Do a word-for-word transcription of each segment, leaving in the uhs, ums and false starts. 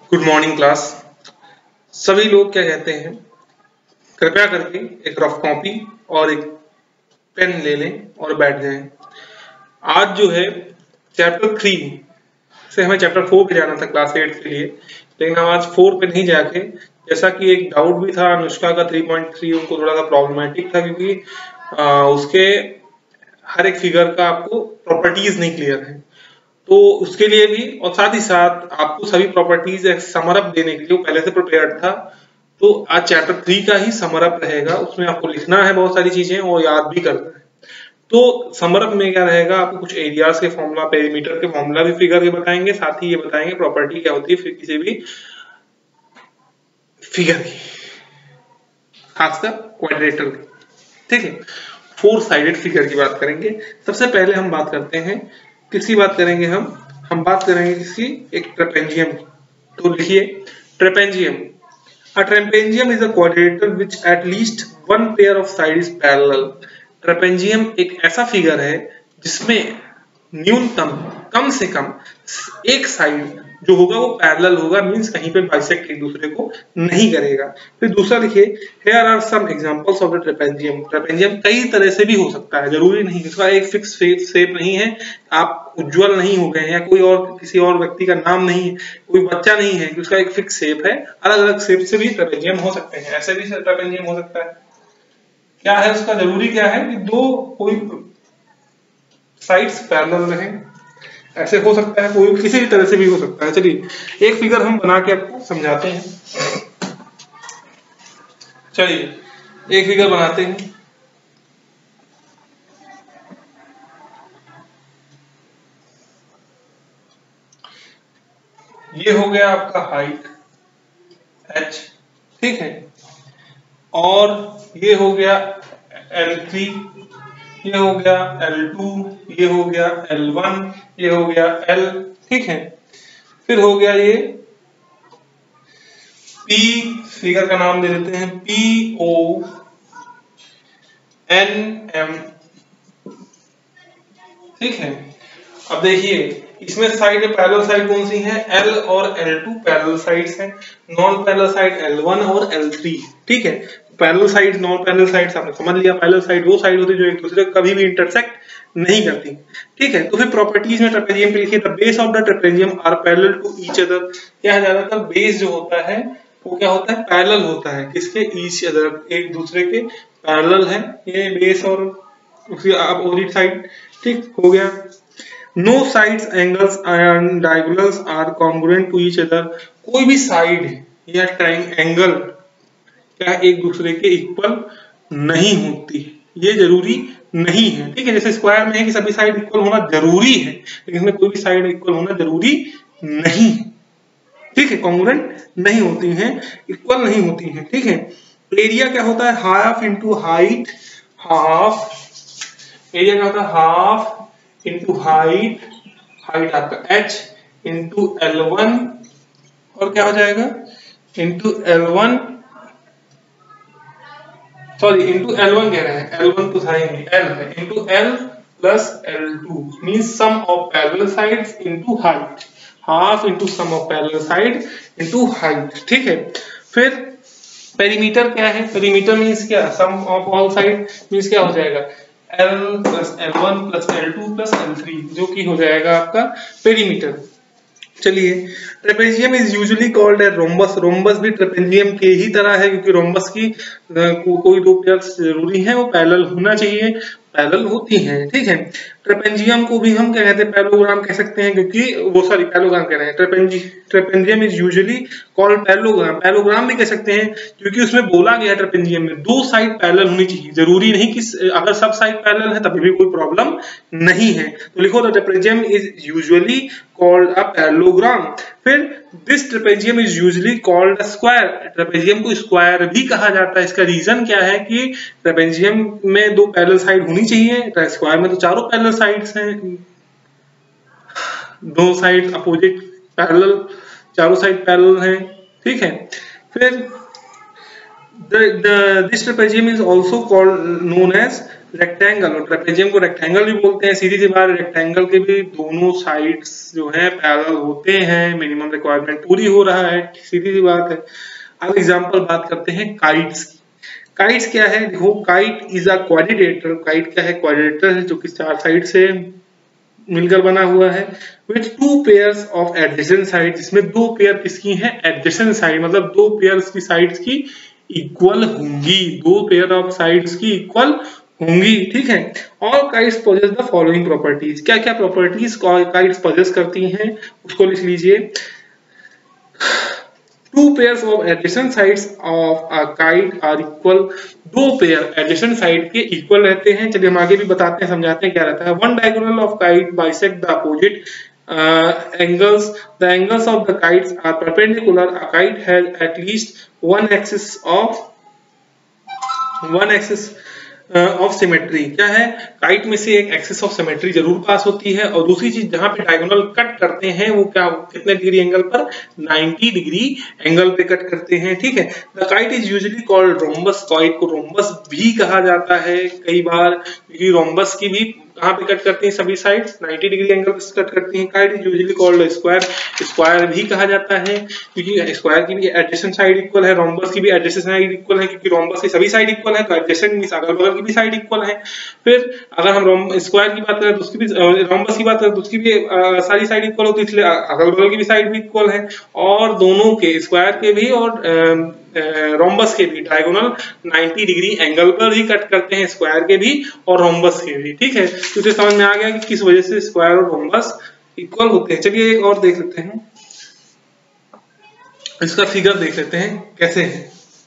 Good morning class. सभी लोग क्या कहते हैं, कृपया करके एक रफ कॉपी और एक पेन ले लें और बैठ जाएं। आज जो है चैप्टर थ्री से हमें चैप्टर फोर पे जाना था क्लास एट के लिए, लेकिन हम आज फोर पे नहीं जाके, जैसा कि एक डाउट भी था अनुष्का का थ्री पॉइंट थ्री उनको थोड़ा सा प्रॉब्लमेटिक था क्योंकि आ, उसके हर एक फिगर का आपको प्रॉपर्टीज नहीं क्लियर है, तो उसके लिए भी और साथ ही साथ आपको सभी प्रॉपर्टीज समरअप देने के लिए वो पहले से प्रिपेयर्ड था। तो आज चैप्टर थ्री का ही समरअप रहेगा, उसमें आपको लिखना है बहुत सारी चीजें और याद भी करना है। तो समरअप में क्या रहेगा, आपको कुछ एरियाज के फॉर्मूला, पेरीमीटर के फॉर्मूला भी फिगर के बताएंगे, साथ ही ये बताएंगे प्रॉपर्टी क्या होती है फिर किसी भी फिगर की, खासकर क्वाड्रेटर की। ठीक है, फोर साइडेड फिगर की बात करेंगे। सबसे पहले हम बात करते हैं, किसकी बात करेंगे, हम हम बात करेंगे किसी एक ट्रेपेजियम की। तो लिखिए trapezium. A trapezium is a quadrilateral which at least one pair of sides is parallel. Trapezium एक ऐसा फिगर है जिसमें न्यूनतम कम से कम एक साइड जो होगा वो पैरेलल होगा, मींस कहीं पे बाइसेक्ट एक दूसरे को नहीं करेगा। फिर दूसरा लिखिए, here are some examples of the trapezium. Trapezium कई तरह से भी हो सकता है, जरूरी नहीं इसका एक फिक्स शेप नहीं है। आप उज्जवल नहीं हो गए या कोई और किसी और व्यक्ति का नाम नहीं है, कोई बच्चा नहीं है कि उसका एक फिक्स शेप है, अलग अलग शेप से भी ट्रेपेजियम हो सकते हैं। ऐसे भी ट्रेपेजियम हो सकता है। क्या है उसका जरूरी क्या है कि दो कोई साइड्स पैरेलल रहें, ऐसे हो सकता है, कोई किसी भी तरह से भी हो सकता है। चलिए एक फिगर हम बना के आपको समझाते हैं। चलिए एक फिगर बनाते हैं। ये हो गया आपका हाइट h, ठीक है, और ये हो गया एल थ्री, ये हो गया एल टू, ये हो गया एल वन, ये हो गया L, ठीक है। फिर हो गया ये P, फिगर का नाम दे देते हैं P O N M, ठीक है। अब देखिए इसमें साइड पैरेलल साइड कौन सी है, L और एल टू पैरेलल साइड्स हैं, non parallel side L one और एल थ्री, ठीक है। Parallel side, non parallel sides आपने समझ लिया। पैरेलल साइड वो साइड होती है जो एक दूसरे को कभी भी इंटरसेक्ट नहीं करती, ठीक है। तो फिर प्रॉपर्टीज में ट्रेपेजियम के लिखिए, the base of the trapezium are parallel to each other. क्या है, ज्यादातर बेस जो होता है वो क्या होता है, पैरेलल होता है, किसके, ईच अदर, एक दूसरे के पैरेलल है ये बेस और उसकी अपोजिट साइड, ठीक हो गया। No sides, angles and diagonals are congruent to each other. कोई भी साइड या ट्रायंगल क्या एक दूसरे के इक्वल नहीं होती, ये जरूरी नहीं है, ठीक है। जैसे स्क्वायर में है कि सभी साइड इक्वल होना जरूरी है, लेकिन इसमें कोई भी साइड इक्वल होना जरूरी नहीं, ठीक है। कॉन्ग्रुएंट नहीं होती हैं, इक्वल नहीं होती हैं, ठीक है। एरिया क्या होता है, half into height, half area क्या होता है, हाफ इंटू हाइट, हाइट आपका h इंटू एल वन, और क्या हो जाएगा into L one, sorry into L one कह रहे हैं, एल वन तो था ही नहीं, L है, into L plus L two, means sum of parallel sides into height, half into sum of parallel side into height, ठीक है। फिर पेरीमीटर क्या है, पेरीमीटर मींस क्या, sum of all side, means क्या हो जाएगा L plus L one plus L two plus L three, जो कि हो जाएगा आपका पेरीमीटर। चलिए trapezium is usually called as rhombus. Rhombus भी ट्रेपेजियम के ही तरह है, क्योंकि रोम्बस की को, कोई दो पेयर्स जरूरी है, वो पैरेलल होना चाहिए, पैरेलल होती हैं, ठीक है। ट्रेपेजियम को भी हम क्या कहते हैं, पैरेललोग्राम कह सकते हैं, क्योंकि वो सॉरी पैरेललोग्राम कह रहे हैं, trapezi trapezium is usually called parallelogram. Parallelogram भी कह सकते हैं क्योंकि उसमें बोला गया ट्रेपेजियम में दो साइड पैरेलल होनी चाहिए, जरूरी नहीं कि अगर सब साइड पैरेलल है तभी भी कोई प्रॉब्लम नहीं है। तो लिखो the trapezium is usually called a parallelogram. फिर this trapezium is usually called a square. Trapezium को स्क्वायर भी कहा जाता है। इसका रीजन क्या है कि ट्रेपेजियम में दो पैरेलल साइड होनी चाहिए, स्क्वायर में तो चारों पैरेलल साइड्स हैं, दो साइड अपोजिट पैरेलल, चारों साइड पैरेलल हैं, ठीक है। फिर the, the this trapezium is also called known as rectangle और ट्रेपेजियम को रेक्टेंगल भी बोलते हैं। सीधी सी बात, रेक्टेंगल के भी दोनों साइड्स जो है पैरेलल होते हैं, मिनिमम रिक्वायरमेंट पूरी हो रहा है, सीधी सी बात है। अब एग्जांपल बात करते हैं काइट्स की। काइट्स क्या है, देखो kite is a quadrilateral, kite क्या है, क्वाड्रिलेटरल है जो कि चार साइड से मिलकर बना हुआ है, with two pairs of adjacent side, जिसमें दो पेयर किसकी हैं, एडजेसेंट साइड, मतलब दो पेयर्स की साइड्स की इक्वल होंगी, दो पेयर ऑफ साइड्स की इक्वल होंगी, ठीक है। All kites possess the following properties, क्या क्या प्रॉपर्टीज काइट्स पोजेस करती हैं उसको लिख लीजिए। Two pairs of adjacent sides of a kite are equal, दो पेयर एडजेसेंट साइड के इक्वल रहते हैं। चलिए हम आगे भी बताते हैं, समझाते हैं क्या रहता है। One diagonal of kite bisect the opposite angles, the angles of the kites are perpendicular, a kite has at least one axis of one axis of symmetry, क्या है, काइट में से एक एक्सिस ऑफ सिमेट्री जरूर पास होती है। और दूसरी चीज, जहां पे डायगोनल कट करते हैं वो क्या, कितने डिग्री एंगल पर, नाइंटी डिग्री एंगल पे कट करते हैं, ठीक है। The kite is usually called rhombus, kite को रोम्बस भी कहा जाता है कई बार, क्योंकि रोम्बस की भी कहां पे कट करती हैं, सभी साइड्स नाइंटी डिग्री एंगल पे कट करती हैं। Kite is usually called square, square भी कहा जाता है क्योंकि स्क्वायर की भी एडजेसेंट साइड इक्वल है, रोम्बस की भी एडजेसेंट साइड इक्वल है, क्योंकि रोम्बस की सभी साइड इक्वल है तो एडजेसेंट मींस अगल बगल की भी साइड इक्वल है। फिर अगर हम स्क्वायर की बात करें तो उसकी भी, रोम्बस की बात करें तो उसकी भी आ, सारी साइड इक्वल होती है, इसलिए अगल बगल की भी साइड भी इक्वल है। और दोनों के, स्क्वायर के भी और रोम्बस के भी डायगोनल नाइंटी डिग्री एंगल पर ही कट करते हैं, स्क्वायर के भी और रोम्बस के भी, ठीक है। तो इसे समझ में आ गया कि किस वजह से स्क्वायर और रोम्बस इक्वल होते हैं। चलिए एक और देख लेते हैं, इसका फिगर देख लेते हैं कैसे है।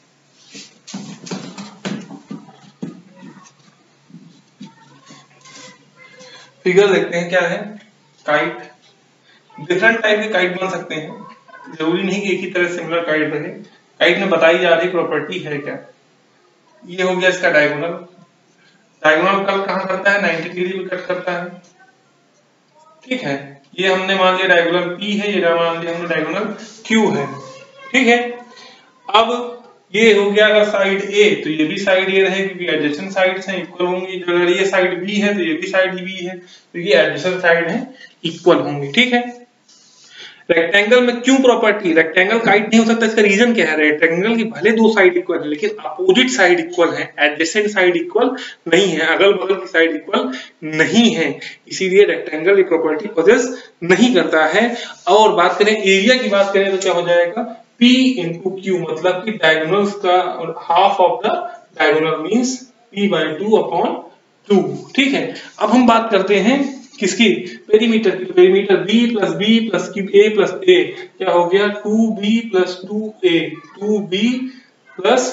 फिगर देखते हैं क्या है। काइट, डिफरेंट टाइप के काइट बन सकते हैं, जरूरी नहीं कि एक ही तरह सिमिलर काइट बने। काइट में बताई जा रही प्रॉपर्टी है क्या, ये हो गया इसका डायगोनल। डायगोनल कट कहां करता है, नाइंटी डिग्री में कट करता है, ठीक है। ये हमने मान लिया डायगोनल P है, ये मान लिया हमने डायगोनल Q है, ठीक है। अब ये हो गया अगर साइड A तो ये भी साइड A रहेगी क्योंकि एडजेसेंट साइड्स हैं, इक्वल होंगी। अगर ये साइड B है तो ये भी साइड B है क्योंकि एडजेसेंट साइड है, इक्वल होंगी, ठीक है। रेक्टेंगल में क्यों प्रॉपर्टी, रेक्टेंगल काइट नहीं हो सकता, इसका रीजन क्या है, रेक्टेंगल की भले दो साइड इक्वल है लेकिन अपोजिट साइड इक्वल है, एडजेसेंट साइड इक्वल नहीं है, अगल बगल की साइड इक्वल नहीं है, इसीलिए रेक्टेंगल ये प्रॉपर्टी पोजेस नहीं करता है। और बात करें एरिया की बात करें तो क्या हो जाएगा, P इंटू क्यू, मतलब कि डायगोनल्स का और half of the diagonal means P by two upon two, ठीक है। अब हम बात करते हैं किसकी, पेरीमीटर की। Perimeter B plus B plus cube A plus A क्या हो गया, two B plus two A, two B plus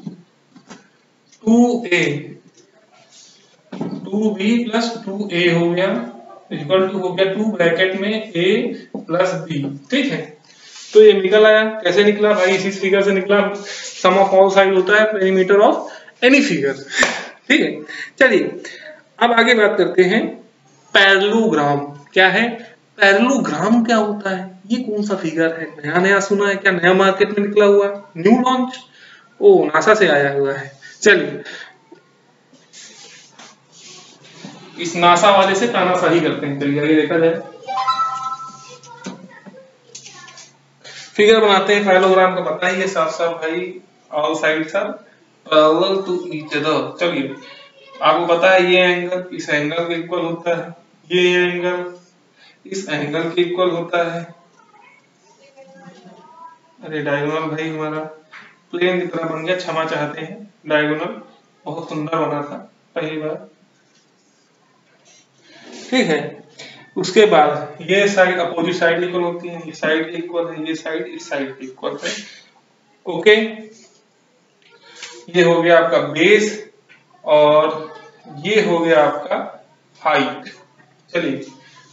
two A, two B plus two A हो गया, इक्वल टू हो गया टू ब्रैकेट में A प्लस B, ठीक है। तो ये निकल आया, कैसे निकला भाई, इसी फिगर से निकला। सम ऑफ ऑल साइड होता है पेरीमीटर ऑफ एनी फिगर, ठीक है। चलिए अब आगे बात करते हैं पैरेललोग्राम, क्या है, पैरेललोग्राम क्या होता है, ये कौन सा फिगर है, नया नया सुना है क्या, नया मार्केट में निकला हुआ, न्यू लॉन्च, ओ नासा से आया हुआ है। चलिए इस नासा वाले से तानाशाही करते हैं, चलिए आगे देखा जाए। फिगर बनाते हैं पैरेललोग्राम का, पता ही है साफ साफ भाई, all sides are parallel to each other. चलिए आपको पता है ये एंगल इस एंगल के इक्वल होता है, ये एंगल इस एंगल के इक्वल होता है। अरे डायगोनल भाई हमारा प्लेन की तरह बन गया, क्षमा चाहते हैं, डायगोनल बहुत सुंदर बना था पहली बार, ठीक है। उसके बाद ये साइड अपोजिट साइड इक्वल होती है, ये साइड इक्वल है, ये साइड इस साइड के इक्वल है, ओके। ये हो गया आपका बेस और ये हो गया आपका हाइट। चलिए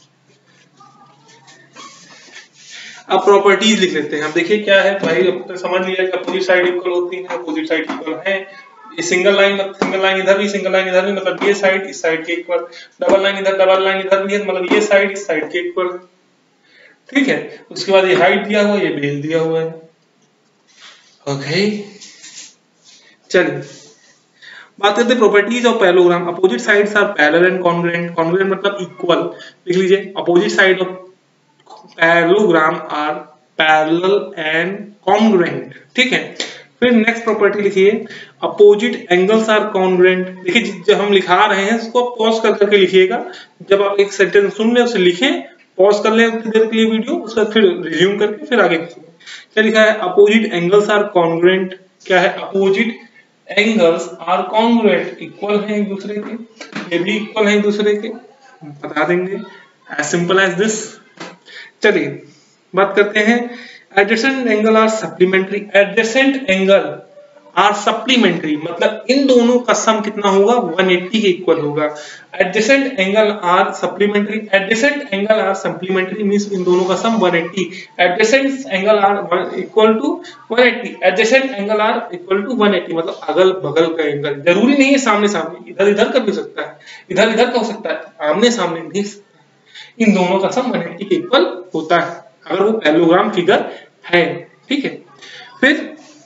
अब प्रॉपर्टीज लिख लेते हैं। अब देखिए क्या है भाई, अब तो समझ लिया कि अपोजिट साइड इक्वल होती है, अपोजिट साइड इक्वल है। ये सिंगल लाइन, सिंगल लाइन इधर भी, सिंगल लाइन इधर भी, मतलब ये साइड इस साइड के इक्वल, डबल लाइन इधर, डबल लाइन इधर भी है, मतलब ये साइड इस साइड के इक्वल, ठीक है। उसके बाद ये हाइट दिया हुआ है, ये बेस दिया हुआ है, ओके। चलिए बात करते हैं properties of parallelogram. Opposite sides are parallel and congruent. Congruent मतलब इक्वल, लिख लीजिए opposite side of parallelogram are parallel and congruent, ठीक है। फिर नेक्स्ट प्रॉपर्टी लिखिए अपोजिट एंगल्स आर कॉन्ग्रुएंट। देखिए जब हम लिखा रहे हैं इसको पॉज कर करके लिखिएगा, जब आप एक सेंटेंस सुन ले उसे लिखें, पॉज कर ले उतनी देर के लिए वीडियो, उसका फिर रिज्यूम करके फिर आगे क्या लिखा है, अपोजिट एंगल्स आर कॉन्ग्रुएंट। क्या है, opposite angles are congruent, equal है एक दूसरे के, ये भी इक्वल है एक दूसरे के, बता देंगे, एज सिंपल एज दिस। चलिए बात करते हैं adjacent angle are supplementary. Adjacent angle are supplementary मतलब इन दोनों का सम कितना होगा, एक सौ अस्सी के इक्वल होगा। Adjacent angle are supplementary, adjacent angle are supplementary means इन दोनों का सम एक सौ अस्सी। Adjacent angle are equal to एक सौ अस्सी, adjacent angle are equal to एक सौ अस्सी मतलब अगल बगल का एंगल, जरूरी नहीं है सामने सामने, इधर इधर का भी हो सकता है, इधर इधर का हो सकता है, आमने सामने भी सकता है। इन दोनों का सम एक सौ अस्सी के इक्वल होता है अगर वो पैरेललोग्राम फिगर है, ठीक है। फिर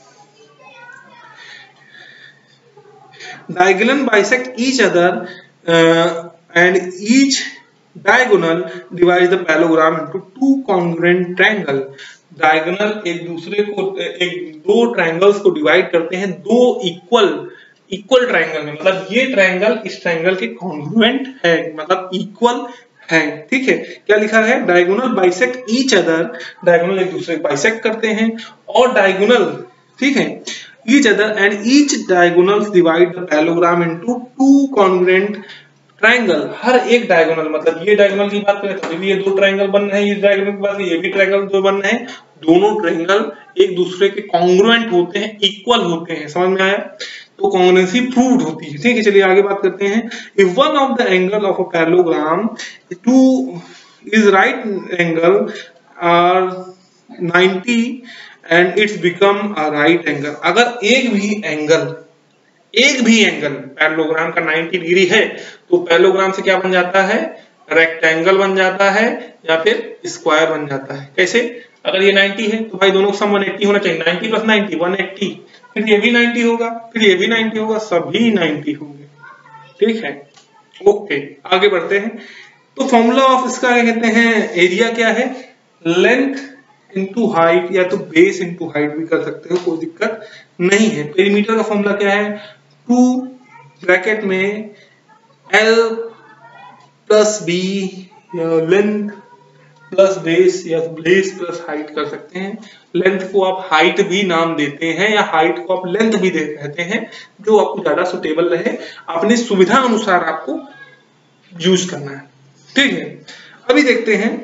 diagonal bisect each other uh, and each diagonal divides the parallelogram into two congruent triangle। diagonal एक दूसरे को एक दो ट्रायंगल्स को डिवाइड करते हैं दो इक्वल इक्वल ट्रायंगल में, मतलब ये ट्रायंगल इस ट्रायंगल के कॉन्ग्रुएंट है, मतलब इक्वल है, ठीक है। क्या लिखा है, diagonal bisect each other, diagonal एक दूसरे को बाइसेक्ट करते हैं, और डायगोनल, ठीक है, each other and each diagonals divide the parallelogram into two congruent triangle। हर एक डायगोनल मतलब ये डायगोनल की बात करें तो भी ये दो ट्रायंगल बन रहे हैं, ये डायगोनल की बात ये भी ट्रायंगल दो बन रहे हैं, दोनों ट्रायंगल एक दूसरे के कॉन्ग्रुएंट होते हैं, इक्वल होते हैं, समझ में आया, तो कॉन्ग्रुएंसी प्रूव्ड होती है, ठीक है। चलिए आगे बात करते हैं। If one of the angle of a parallelogram to is right angle are ninety and it's become a right angle. अगर एक भी एंगल एक भी एंगल पैरेललोग्राम का नब्बे डिग्री है तो पैरेललोग्राम से क्या बन जाता है, रेक्टेंगल बन जाता है या फिर स्क्वायर बन जाता है। कैसे, अगर ये नब्बे है तो भाई दोनों का सम एक सौ अस्सी होना चाहिए, नब्बे प्लस नब्बे एक सौ अस्सी, फिर ये भी नब्बे होगा, फिर ये भी नब्बे होगा, सभी नब्बे होंगे, ठीक है। ओके आगे बढ़ते हैं। तो फॉर्मूला ऑफ इसका क्या कहते हैं, एरिया क्या है, लेंथ इनटू हाइट या तो बेस इनटू हाइट भी कर सकते हो, कोई दिक्कत नहीं है। पेरीमीटर का फॉर्मूला क्या है, टू ब्रैकेट में L plus B length plus base या बेस प्लस हाइट कर सकते हैं। लेंथ को आप हाइट भी नाम देते हैं या हाइट को आप लेंथ भी दे कहते हैं, जो आपको ज्यादा सुटेबल रहे, अपनी सुविधा अनुसार आपको यूज करना है, ठीक है। अभी देखते हैं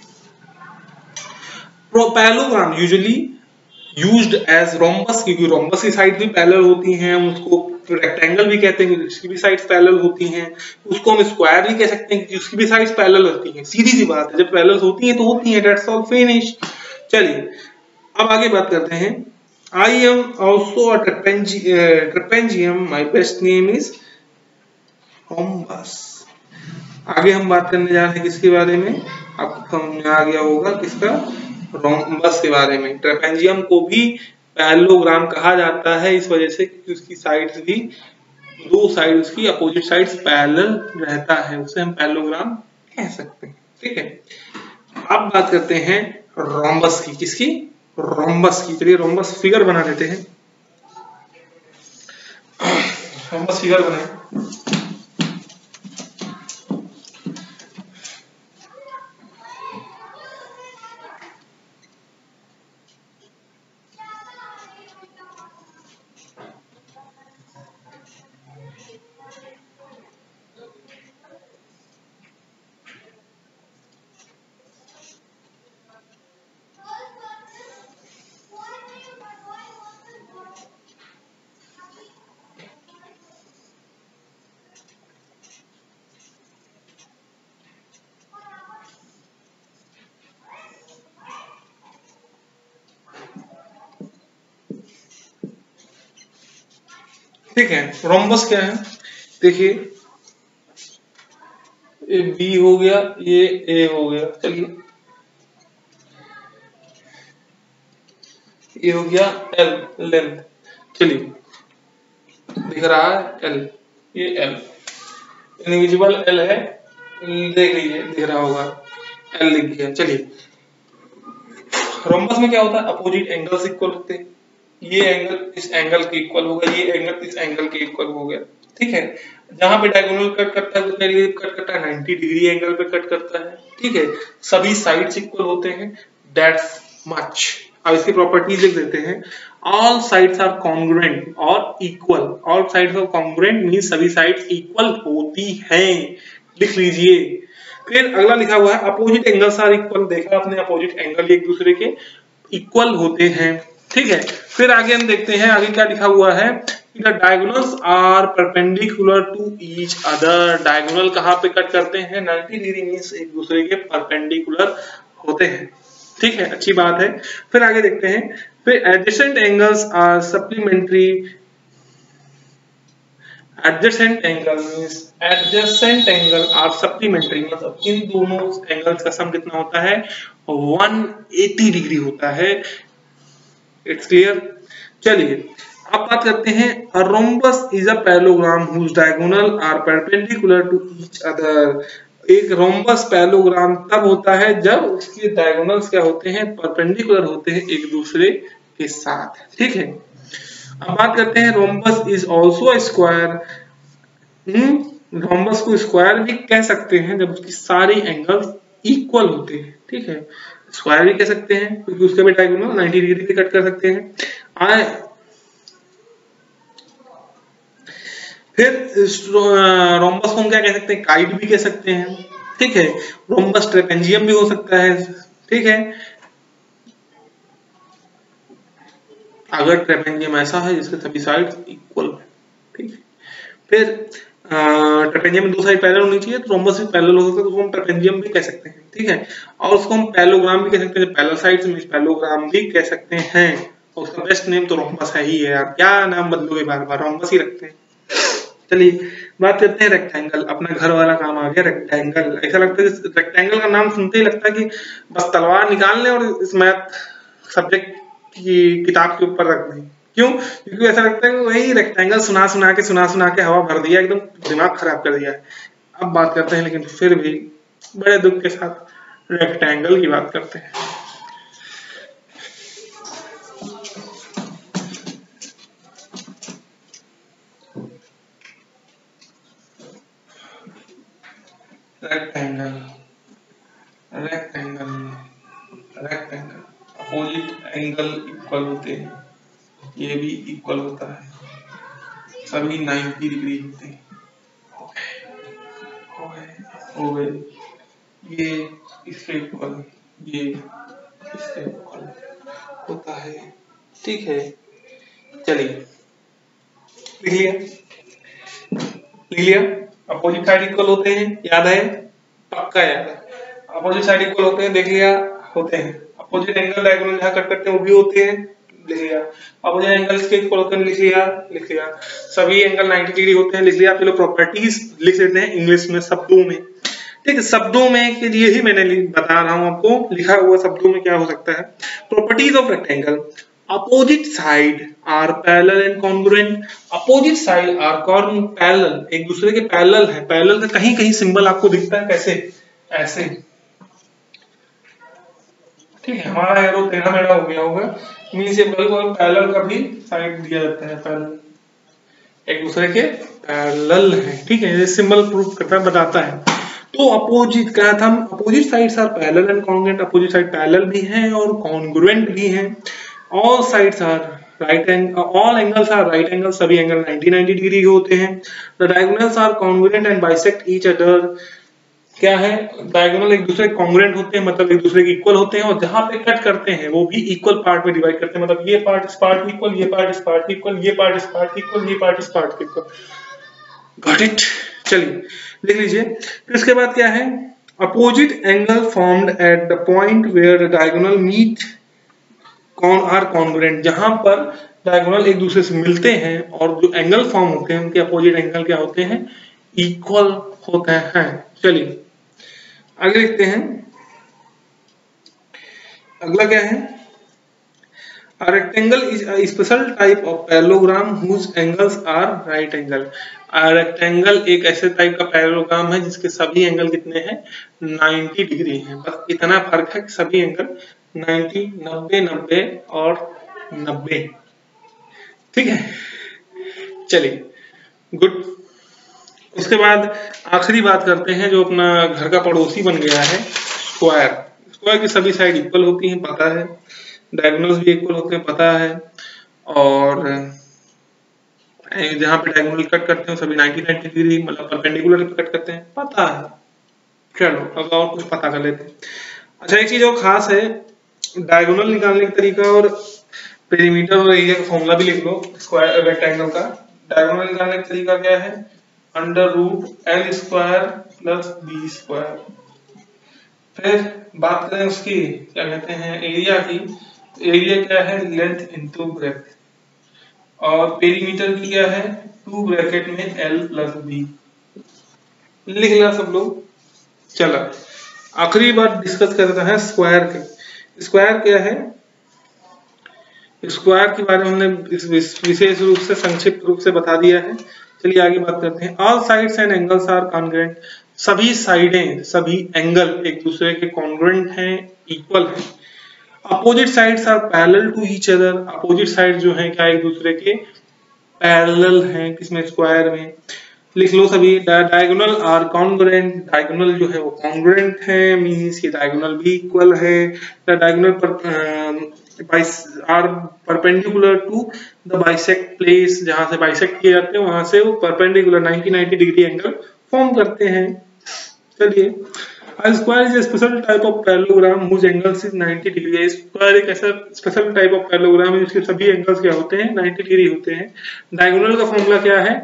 parallelogram usually used as rhombus, क्योंकि रोम्बस की साइड भी पैरेलल होती हैं, उसको रेक्टेंगल भी कहते हैं क्योंकि उसकी भी साइड्स पैरेलल होती हैं, उसको हम स्क्वायर भी कह सकते हैं क्योंकि उसकी भी साइड्स पैरेलल होती हैं। सीधी सी बात है, जब पैरेलल होती हैं तो होती हैं, दैट्स ऑल, फिनिश। चलिए अब आगे बात करते हैं। I am also a trapezium, my best name is rhombus. आगे हम बात करने जा रहे हैं किसके बारे में, आपको समझ में आ गया होगा, किसका, रोम्बस के बारे में। ट्रेपेजियम को भी पैरेललोग्राम कहा जाता है इस वजह से कि उसकी साइड्स भी, दो साइड उसकी अपोजिट साइड्स पैरेलल रहता है, उसे हम पैरेललोग्राम कह सकते हैं, ठीक है। अब बात करते हैं रोम्बस की, किसकी, रोम्बस की। चलिए रोम्बस फिगर बना लेते हैं, रोम्बस फिगर बनाए। ठीक है, रोम्बस क्या है, देखिए ये बी हो गया, ये ए हो गया, चलिए ये हो गया एल लेंथ। चलिए दिख रहा है एल, ये एल इनविजिबल एल है, देख लीजिए दिख रहा होगा एल लिख गया। चलिए रोम्बस में क्या होता है, अपोजिट एंगल्स इक्वल होते हैं, ये एंगल इस एंगल के इक्वल होगा, ये एंगल इस एंगल के इक्वल हो गया, ठीक है। जहां पे डायगोनल कट करता है उसके लिए कट करता है नाइंटी डिग्री एंगल पे कट करता है, ठीक है। सभी साइड्स इक्वल होते हैं, दैट्स मच। अब इसकी प्रॉपर्टीज लिख देते हैं, ऑल साइड्स आर कॉन्ग्रुएंट और equal, all sides are congruent means सभी साइड्स इक्वल होती हैं, लिख लीजिए। फिर अगला लिखा हुआ है अपोजिट एंगल्स आर इक्वल, देखा आपने अपोजिट एंगल एक दूसरे के इक्वल होते हैं, ठीक है। फिर आगे हम देखते हैं आगे क्या लिखा हुआ है, the diagonals are perpendicular to each other, diagonal कहाँ पे कट करते हैं, नाइंटी डिग्री मींस एक दूसरे के परपेंडिकुलर होते हैं, ठीक है, अच्छी बात है। फिर आगे देखते हैं, फिर adjacent angles are supplementary, adjacent angle means adjacent angle are supplementary, मतलब इन दोनों एंगल्स का सम कितना होता है, वन एटी डिग्री होता है, इट्स क्लियर। चलिए अब बात करते हैं, a rhombus is a parallelogram whose diagonal are perpendicular to each other, एक रोम्बस पैरेललोग्राम तब होता है जब उसके डायगोनल्स क्या होते हैं, परपेंडिकुलर होते हैं एक दूसरे के साथ, ठीक है। अब बात करते हैं rhombus is also a square, hmm rhombus को स्क्वायर भी कह सकते हैं जब उसकी सारी एंगल्स इक्वल होते हैं, ठीक है, स्क्वायर भी कह सकते हैं क्योंकि उसका भी डायगोनल नाइंटी डिग्री पे कट कर सकते हैं। आए फिर रोम्बस को हम क्या कह सकते हैं, काइट भी कह सकते हैं, ठीक है, रोम्बस ट्रेपेजियम भी हो सकता है, ठीक है, अगर ट्रेपेजियम ऐसा है जिसके सभी साइड इक्वल है, ठीक है। फिर ट्रेपेजियम में दो साइड पैरेलल होनी चाहिए, तो रोम्बस भी पैरेलल हो सकता है, तो उसको हम ट्रेपेजियम भी कह सकते हैं, ठीक है। और उसको हम पैरेललोग्राम भी कह सकते हैं, पैरेलल साइड्स में पैरेललोग्राम भी कह सकते हैं, और उसका बेस्ट नेम तो रोम्बस है ही है यार, क्या नाम बदलोगे बार बार, रोम्बस ही रखते हैं। चलिए बात करते हैं रेक्टेंगल, अपना घर वाला काम आ गया रेक्टेंगल। ऐसा लगता है रेक्टेंगल का नाम सुनते ही लगता है कि बस तलवार निकाल लें और इस मैथ सब्जेक्ट की किताब के ऊपर रख दें, क्यों, क्योंकि ऐसा लगता है कि वही रेक्टेंगल सुना सुना के सुना सुना के हवा भर दिया, एकदम दिमाग खराब कर दिया है। अब बात करते हैं, लेकिन फिर भी बड़े दुख के साथ रेक्टेंगल की बात करते हैं। Rectangle rectangle rectangle opposite angle equal होते हैं, ये भी इक्वल होता है, सभी नाइंटी डिग्री होते हैं, हो गए हो गए ये इसके इक्वल, ये इसके इक्वल होता है, ठीक है। चलिए लिख लिया लिख लिया अपोजिट साइड इक्वल होते हैं, याद है, पक्का याद है, अपोजिट साइड इक्वल होते हैं, देख लिया, होते हैं। अपोजिट एंगल डायगोनल जहां कट करते हैं वो भी होते हैं, लिख लिया। अपोजिट एंगल्स के इक्वल होते हैं, लिख लिया लिख लिया सभी एंगल नाइंटी डिग्री होते हैं, लिख लिया। चलो प्रॉपर्टीज लिख लेते हैं इंग्लिश में, शब्दों में, ठीक है, शब्दों में के लिए ही मैंने बता रहा हूं आपको, लिखा हुआ शब्दों में क्या हो सकता है। Properties of rectangle, opposite side are parallel and congruent, opposite side are corn parallel, एक दूसरे के पैरेलल है, पैरेलल का कहीं कहीं सिंबल आपको दिखता है, कैसे, ऐसे, ठीक है, हमारा एरो टेढ़ा मेढ़ा हो गया होगा, मींस ये बिल्कुल पैरेलल का भी साइड दिया जाता है, पैरेलल एक दूसरे के पैरेलल है, ठीक है, ये सिंबल प्रूफ करता है, बताता है। तो अपोजिट कहा था हम, opposite sides are parallel and congruent, opposite side parallel भी हैं और कॉन्ग्रुएंट भी हैं। All sides are right angle, all angles are right angle, सभी एंगल नाइंटी नाइंटी डिग्री के होते हैं। The diagonals are congruent and bisect each other, क्या है, डायगोनल एक दूसरे कॉन्ग्रुएंट होते हैं, मतलब एक दूसरे के इक्वल होते हैं, और जहां पे कट करते हैं वो भी इक्वल पार्ट में डिवाइड करते हैं, मतलब ये पार्ट इस पार्ट इक्वल, ये पार्ट इस पार्ट इक्वल, ये पार्ट इस पार्ट इक्वल, ये पार्ट इस पार्ट इक्वल, गॉट इट। चलिए लिख लीजिए। फिर इसके बाद क्या है, opposite angle formed at the point where diagonal meet कौन आर कॉन्ग्रुएंट, जहां पर डायगोनल एक दूसरे से मिलते हैं और जो एंगल फॉर्म होते हैं उनके अपोजिट एंगल क्या होते हैं, इक्वल होते हैं। चलिए आगे देखते हैं, अगला क्या है, A rectangle is a special type of parallelogram whose angles are right angle. A rectangle एक ऐसे टाइप का पैरेललोग्राम है जिसके सभी एंगल कितने हैं, नब्बे डिग्री हैं। बस इतना फर्क है कि सभी एंगल नब्बे, नब्बे, नब्बे और नब्बे। ठीक है, चलिए गुड। उसके बाद आखिरी बात करते हैं जो अपना घर का पड़ोसी बन गया है, स्क्वायर। स्क्वायर की सभी साइड इक्वल होती हैं, पता है। डायगोनल्स भी इक्वल होते हैं, पता है। और जहां पे डायगोनल कट करते हैं सभी नब्बे नब्बे डिग्री मतलब परपेंडिकुलर कट करते हैं, पता है। चलो अब और कुछ पता कर लेते हैं। अच्छा, एक चीज और खास है, डायगोनल निकालने का तरीका और पेरीमीटर और एरिया का फॉर्मूला भी लिख लो। स्क्वायर रेक्टेंगल का डायगोनल निकालने का तरीका क्या है, under root L square plus B square. फिर बात करें उसकी क्या कहते हैं एरिया की, एरिया क्या है, लेंथ इनटू ब्रेथ। और पेरीमीटर की क्या है, टू ब्रैकेट में एल प्लस बी। लिख लिया सब लोग। चला आखिरी बात डिस्कस करते हैं स्क्वायर के। स्क्वायर क्या है, स्क्वायर के बारे में हमने इस विशेष रूप से संक्षिप्त रूप से बता दिया है। चलिए आगे बात करते हैं। All sides and angles are congruent. सभी साइडें सभी एंगल एक दूसरे के कॉन्ग्रुएंट हैं, इक्वल हैं। Opposite sides are parallel to each other. Opposite side जो हैं क्या एक दूसरे के पैरेलल हैं, किसमें, स्क्वायर में। लिख लो सभी। Diagonal are congruent. डायगोनल जो है वो कॉन्ग्रुएंट है, मींस ये डायगोनल भी इक्वल है। डायगोनल पर are perpendicular to the bisect place. जहां से बाइसेक्ट किए जाते हैं वहां से वो परपेंडिकुलर नब्बे नब्बे डिग्री एंगल फॉर्म करते हैं। चलिए, A square is a special type of parallelogram whose angles is नब्बे डिग्री। स्क्वायर एक ऐसा स्पेशल टाइप ऑफ पैरेललोग्राम है जिसके सभी एंगल्स क्या होते हैं, नब्बे डिग्री होते हैं। डायगोनल का फॉर्मूला क्या है,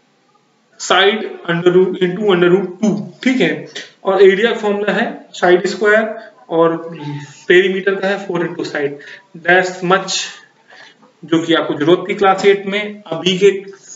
side under root into under root two. ठीक है, और एरिया का फॉर्मूला है साइड स्क्वायर और पेरीमीटर का है four into side. That's much, जो कि आपको जरूरत थी क्लास एट में। अभी के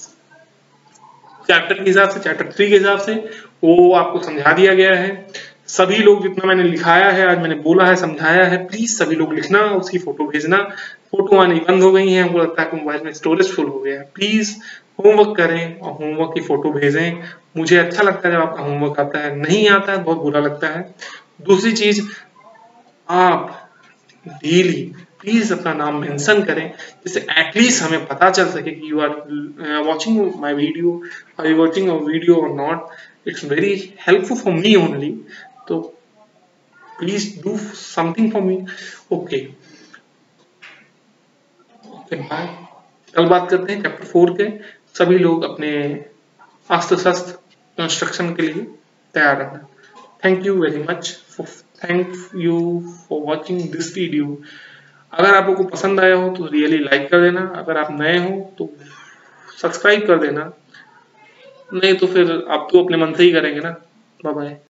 चैप्टर के हिसाब से, चैप्टर थ्री के हिसाब से वो आपको समझा दिया गया है। सभी लोग जितना मैंने लिखाया है, आज मैंने बोला है, समझाया है, प्लीज सभी लोग लिखना, उसकी फोटो भेजना। फोटो आनी बंद हो गई है, हमको लगता है कि मोबाइल में स्टोरेज फुल हो गया है। प्लीज होमवर्क करें और होमवर्क की फोटो भेजें। मुझे अच्छा लगता है जब आपका होमवर्क आता है, नहीं आता है बहुत बुरा लगता है। दूसरी चीज, आप डेली प्लीज अपना नाम मेंशन करें जिससे एटलीस्ट हमें पता चल सके कि you are watching my video, are you watching a video और not. It's very helpful for me only, तो please do something for me. Okay okay bye. कल बात करते हैं चैप्टर फोर के। सभी लोग अपने अस्त्र शस्त्र कंस्ट्रक्शन के लिए तैयार रहना। Thank you very much for thank you for watching this video. अगर आप लोगों को पसंद आया हो तो रियली लाइक कर देना। अगर आप नए हो तो सब्सक्राइब कर देना, नहीं तो फिर आप तो अपने मन से ही करेंगे ना। Bye bye.